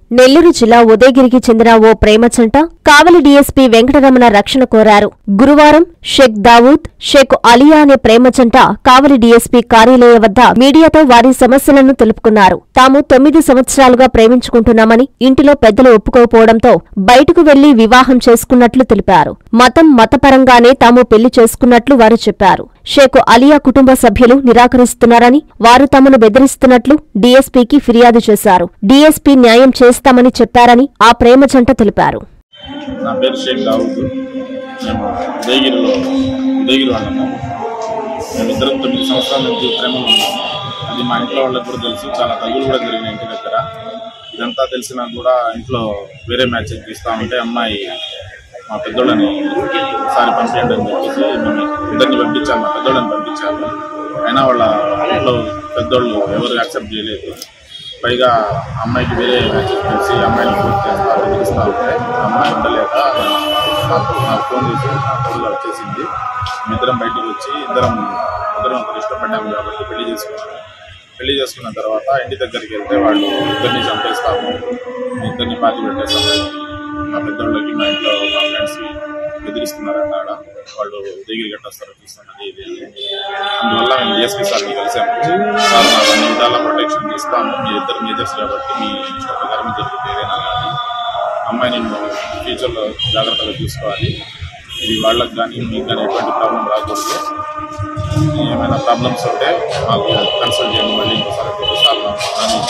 నెల్లూరు జిల్లా ఉదయగిరికి చెందిన ఓ ప్రేమచంట కావలి డీఎస్పీ వెంకటరమణ రక్షణ కోరారు. గురువారం షేక్ దావూద్, షేక్ అలియా అనే ప్రేమచంట కావలి డీఎస్పీ కార్యాలయ వద్ద మీడియాతో వారి సమస్యలను తెలుపుకున్నారు. తాము 9 సంవత్సరాలుగా ప్రేమించుకుంటున్నామని, ఇంటిలో పెద్దలు ఒప్పుకోకపోవడంతో బయటకు వెళ్లి వివాహం చేసుకున్నట్లు తెలిపారు. మతపరంగానే తాము పెళ్లి చేసుకున్నట్లు వారు చెప్పారు. షేక్ అలియా కుటుంబ సభ్యులు నిరాకరిస్తున్నారని, వారు తమను బెదిరిస్తున్నట్లు డీఎస్పీకి ఫిర్యాదు చేశారు. డీఎస్పీ న్యాయం చేస్తామని చెప్పారని ఆ ప్రేమజంట తెలిపారు. నా పేరు షేక్ దావూద్. మేము ఉదయగిరి వాళ్ళము. మేమిద్దరం 9 సంవత్సరాల నుంచి ప్రేమలో ఉన్నాము. అది మా ఇంట్లో వాళ్ళకి కూడా తెలుసు. చాలా తగులు కూడా జరిగినాయి ఇంటి దగ్గర. ఇదంతా తెలిసినా కూడా ఇంట్లో వేరే మ్యాచ్ తీస్తా ఉంటే అమ్మాయి మా పెద్దోళ్ళని ఒకసారి పంపించండి అని చెప్పేసి మేము ఇద్దరిని పంపించాము. మా పెద్దోళ్ళని పంపించాము. అయినా వాళ్ళ ఇంట్లో పెద్దోళ్ళు ఎవరు యాక్సెప్ట్ చేయలేదు. పైగా అమ్మాయికి వేరే మ్యాచెస్ తెలిసి అమ్మాయిని పూర్తి చేస్తా ఉంటే అమ్మాయి ఉండలేక నాకు ఫోన్ చేసి నా తోడుగా వచ్చేసింది. ఇద్దరం బయటికి వచ్చి ఇద్దరం ఒకరు ఇష్టపడ్డాము కాబట్టి పెళ్లి చేసుకున్నాము. పెళ్లి చేసుకున్న తర్వాత ఇంటి దగ్గరికి వెళ్తే వాళ్ళు ఇద్దరిని చంపేస్తాము, ఇద్దరిని పాతి పెట్టేస్తాము. మా పెద్దోళ్ళకి మా ఇంట్లో మా ఫ్రెండ్స్ బెదిరిస్తున్నారన్న వాళ్ళు ఉదయగిరి కట్టొస్తారు చూస్తున్నది ఇది. అందువల్ల మేము డిఎస్పీ సార్ని కలిసాము. సార్ మాకు అన్ని విధాల ప్రొటెక్షన్ ఇస్తాము, మీ ఇద్దరు మేజర్స్ కాబట్టి మీ ఇష్ట ప్రకారం జరుగుతుంది ఏదైనా కానీ. అమ్మాయిని ఫ్యూచర్లో జాగ్రత్తగా చూసుకోవాలి. ఇది వాళ్ళకి కానీ మీకు కానీ ఎటువంటి ప్రాబ్లం రాకూడదు. ఏమైనా ప్రాబ్లమ్స్ ఉంటే మాకు కన్సల్ట్ చేయండి, మళ్ళీ ఇంకోసారి సాల్వ్ కానీ.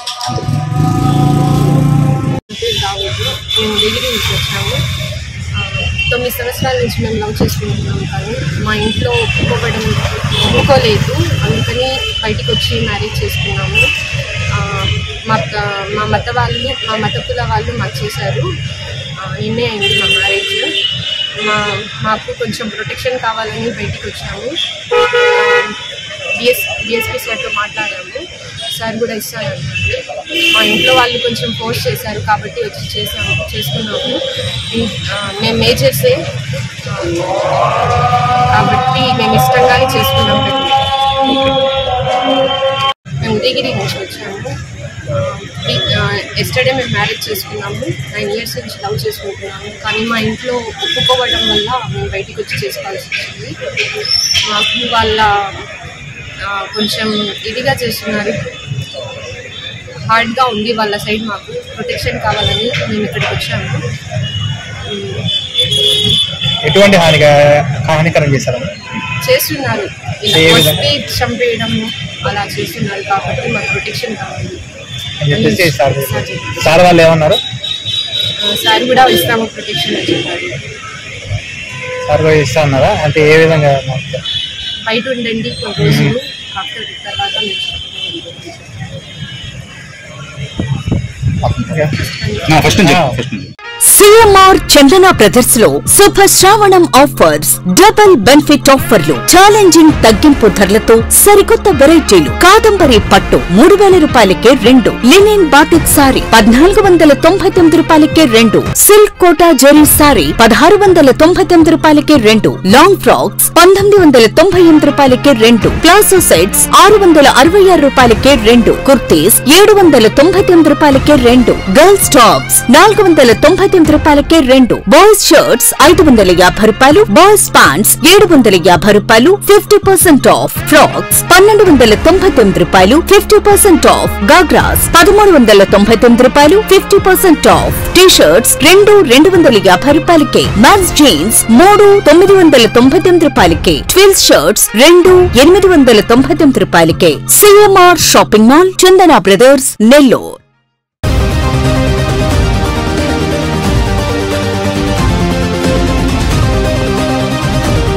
మేము డిగ్రీ నుంచి వచ్చాము. 9 సంవత్సరాల నుంచి మేము లవ్ చేసుకుంటున్నాము. కానీ మా ఇంట్లో ఒప్పుకోలేదు. అందుకని బయటికి వచ్చి మ్యారేజ్ చేసుకున్నాము. మా మత కుల వాళ్ళు మాకు చేశారు. నిన్నే అయింది మా మ్యారేజ్. మాకు కొంచెం ప్రొటెక్షన్ కావాలని బయటికి వచ్చాము. డిఎస్పీ సార్తో మాట్లాడాము. సార్ కూడా ఇస్తానన్నారు. మా ఇంట్లో వాళ్ళు కొంచెం ఫోర్స్ చేశారు కాబట్టి వచ్చి చేసుకున్నాము. మేము మేజర్సే కాబట్టి మేము ఇష్టంగానే చేసుకున్నాం. మేము ఉదయగిరి నుంచి వచ్చాము. ఎస్టర్డే మేము మ్యారేజ్ చేసుకున్నాము. 9 years నుంచి లవ్ చేసుకుంటున్నాము. కానీ మా ఇంట్లో ఒప్పుకోవడం వల్ల మేము బయటికి వచ్చి చేసుకోవాల్సి వచ్చింది. మాకు వాళ్ళ కొంచెం ఇదిగా చేస్తున్నారు, హార్డ్గా ఉంది వాళ్ళ సైడ్. మాకు ప్రొటెక్షన్ కావాలని మేము ఇక్కడికి వచ్చాము. ఎటువంటి హానికరం చేస్తున్నారు, చంపేయడము అలా చేస్తున్నారు. కాబట్టి మాకు ప్రొటెక్షన్ కావాలి. సార్ వాళ్ళు ఏమన్నారు? సార్ కూడా ఇస్తాము ప్రొటెక్షన్ అని చెప్పారు. సార్ కూడా ఇస్తా అన్నారా? అంటే ఏ విధంగా? బయట ఉండండి కొన్ని రోజులు, తర్వాత సిఎంఆర్ చందన బ్రదర్స్ లో శుభ శ్రావణం ఆఫర్స్, డబుల్ బెనిఫిట్ ఆఫర్లు, ఛాలెంజింగ్ తగ్గింపు ధరలతో సరికొత్త వెరైటీలు. కాదంబరి పట్టు 3000 రూపాయలకే 2, లినిన్ బాటిక్ సారీ 1499 రూపాయలకే 2, సిల్క్ కోటా జరీ సారీ 1699 రూపాయలకే 2, లాంగ్ ఫ్రాక్స్ 1998 రూపాయలకే 2, ప్లాజో సెట్స్ 666 రూపాయలకే 2, కుర్తీస్ 799 రూపాయలకే 2, గర్ల్స్ టాప్స్ 499 రూపాయలకే 2, బాయ్స్ షర్ట్స్ 550 రూపాయలు, బాయ్స్ ప్యాంట్స్ 750 రూపాయలు 50% ఆఫ్, ఫ్రాక్స్ 1299 రూపాయలు 50% ఆఫ్, గాగ్రాస్ 1399 రూపాయలు 50% ఆఫ్, టీ షర్ట్స్ 250 రూపాయలకే, మెన్స్ జీన్స్ 999 రూపాయలకే, ట్విల్స్ షర్ట్స్ 899 రూపాయలకే. CMR shopping mall, Chandana brothers, Nellore.